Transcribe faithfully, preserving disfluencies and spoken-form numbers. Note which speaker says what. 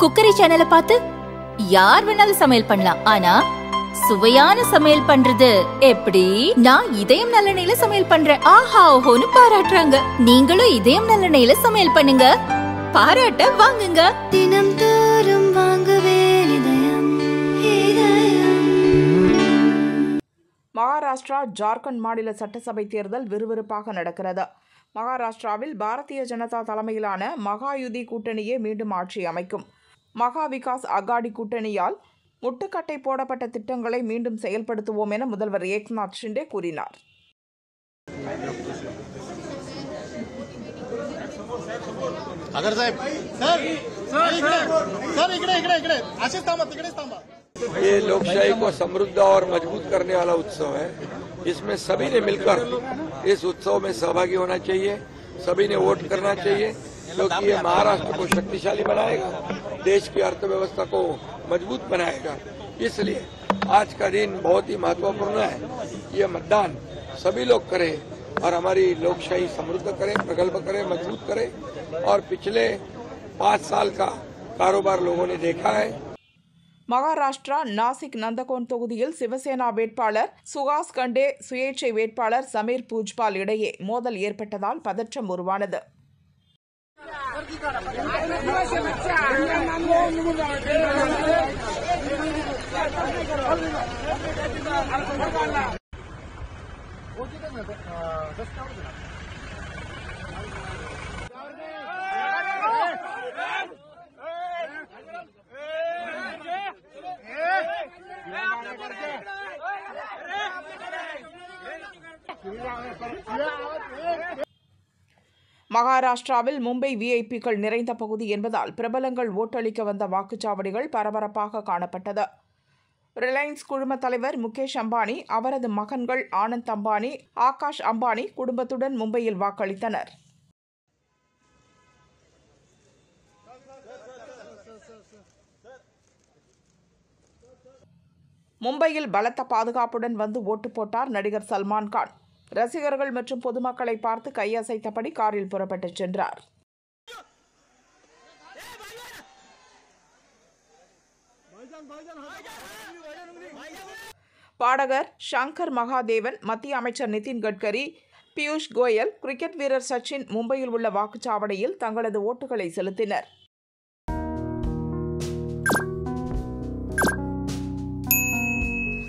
Speaker 1: Cookery சேனலை பார்த்து யார் வேணாலும் சமையல் பண்ணலாம். ஆனா சுவையான சமையல் பண்றது எப்படி? நான் இதயம் நல்லெண்ணெயில சமையல் பண்றேன். ஆஹா ஓஹோன்னு பாராட்டுறாங்க. நீங்களும் இதயம் நல்லெண்ணெயில சமையல் பண்ணுங்க, பாராட்ட வாங்குங்க.
Speaker 2: தினம் தோறும் வாங்குவே இதயம் இதயம்.
Speaker 3: மகாராஷ்டிரா ஜார்க்கண்ட் மாநில சட்டசபை தேர்தல் விறுவிறுப்பாக நடக்கிறது. மகாராஷ்டிராவில் பாரதிய ஜனதா தலைமையிலான மகாயுதி கூட்டணியே மீண்டும் ஆட்சி அமைக்கும். மகா விகாஸ் அகாடி கூட்டணியால் முட்டுக்கட்டை போடப்பட்ட திட்டங்களை மீண்டும் செயல்படுத்துவோம் என முதல்வர் ஏக்நாத் ஷிண்டே கூறினார்.
Speaker 4: ये लोकशाही को समृद्ध और मजबूत करने वाला उत्सव है. इसमें सभी ने मिलकर इस उत्सव में सहभागी होना चाहिए. सभी ने वोट करना चाहिए, क्योंकि ये महाराष्ट्र को शक्तिशाली बनाएगा, देश की अर्थव्यवस्था को मजबूत बनाएगा. इसलिए आज का दिन बहुत ही महत्वपूर्ण है. ये मतदान सभी लोग करें और हमारी लोकशाही समृद्ध करें, प्रगल्भ करें, मजबूत करें. और पिछले पाँच साल का कारोबार लोगों ने देखा है.
Speaker 3: மகாராஷ்டிரா நாசிக் நந்தகோன் தொகுதியில் சிவசேனா வேட்பாளர் சுஹாஸ் கண்டே சுயேட்சை வேட்பாளர் சமீர் பூஜ்பால் இடையே மோதல் ஏற்பட்டதால் பதற்றம் உருவானது. மகாராஷ்டிராவில் மும்பை விஐபிக்கள் நிறைந்த பகுதி என்பதால் பிரபலங்கள் ஓட்டளிக்க வந்த வாக்குச்சாவடிகள் பரபரப்பாக காணப்பட்டது. ரிலையன்ஸ் குழும தலைவர் முகேஷ் அம்பானி, அவரது மகன்கள் ஆனந்த் அம்பானி, ஆகாஷ் அம்பானி குடும்பத்துடன் மும்பையில் வாக்களித்தனர். மும்பையில் பலத்த பாதுகாப்புடன் வந்து ஓட்டு போட்டார் நடிகர் சல்மான் கான். ரசிகர்கள் மற்றும் பொதுமக்களை பார்த்து கையசைத்தபடி காரில் புறப்பட்டுச் சென்றார். பாடகர் ஷங்கர் மகாதேவன், மத்திய அமைச்சர் நிதின் கட்கரி, பியூஷ் கோயல், கிரிக்கெட் வீரர் சச்சின் மும்பையில் உள்ள வாக்குச்சாவடியில் தங்களது ஓட்டுகளை செலுத்தினர்.